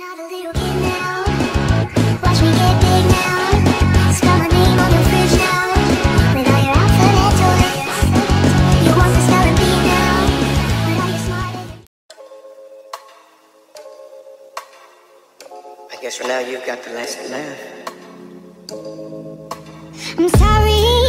not a little kid now. Watch me get big now. Spell my name on the fridge now. With all your alphabet toys. You want the spelling bee now. But are you smart? I guess for now you've got the last laugh. I'm sorry.